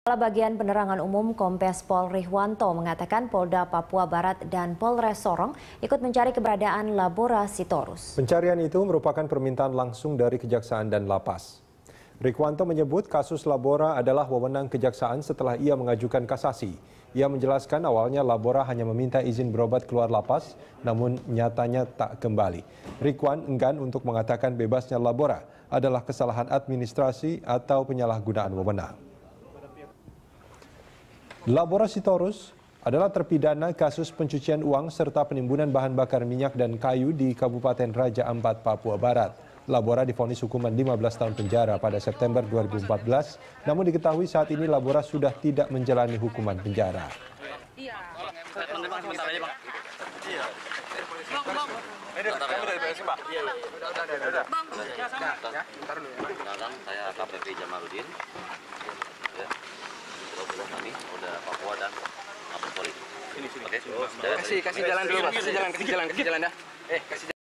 Kepala Bagian Penerangan Umum Kombes Pol Rihwanto mengatakan Polda Papua Barat dan Polres Sorong ikut mencari keberadaan Labora Sitorus. Pencarian itu merupakan permintaan langsung dari Kejaksaan dan Lapas. Rihwanto menyebut kasus Labora adalah wewenang Kejaksaan setelah ia mengajukan kasasi. Ia menjelaskan awalnya Labora hanya meminta izin berobat keluar lapas, namun nyatanya tak kembali. Rihwan enggan untuk mengatakan bebasnya Labora adalah kesalahan administrasi atau penyalahgunaan wewenang. Labora Sitorus adalah terpidana kasus pencucian uang serta penimbunan bahan bakar minyak dan kayu di Kabupaten Raja Ampat, Papua Barat. Labora divonis hukuman 15 tahun penjara pada September 2014, namun diketahui saat ini Labora sudah tidak menjalani hukuman penjara. Saya AKBP Jamaludin. Kami udah Papua dan Mabes Polri. Oke, kasih jalan dulu, Mas. Kasih jalan dah. Kasih jalan.